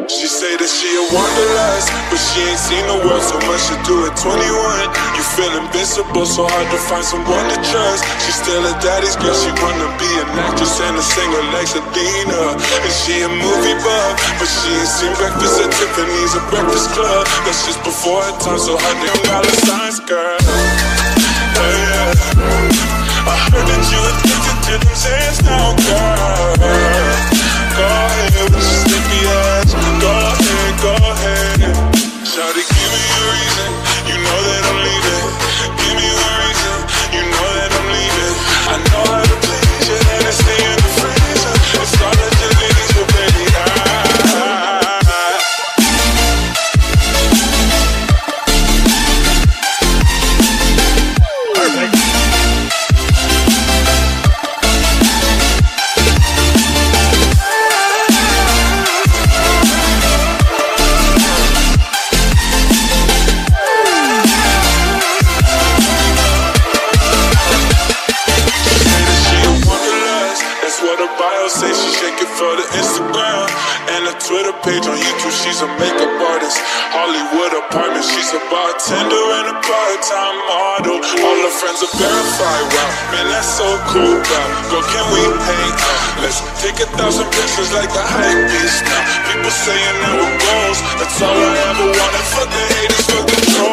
She say that she a wanderlust, but she ain't seen the world so much to do at 21. You feel invincible, so hard to find someone to trust. She still a daddy's girl, she wanna be an actress and a singer like Selena. And she a movie buff, but she ain't seen Breakfast at Tiffany's or Breakfast Club. That's just before her time, so her damn dollar signs, girl. Hey, yeah. I heard that you addicted to them sands now, girl. Go ahead with your slippy ass. Go ahead, go ahead. Shawty, give me a reason. You know that I'm leaving. Give me a reason. You know that I'm leaving. I know how to please you, and I stay in the freezer. It's all that you need, so baby, Perfect. Say she shake it for the Instagram and a Twitter page on YouTube. She's a makeup artist, Hollywood apartment. She's a bartender and a part-time model. All her friends are verified. Wow, man, that's so cool. Wow, girl, can we hang out? Let's take 1,000 pictures like a hype beast now. People saying that we're goals. That's all I ever wanted. Fuck the haters, fuck the trolls.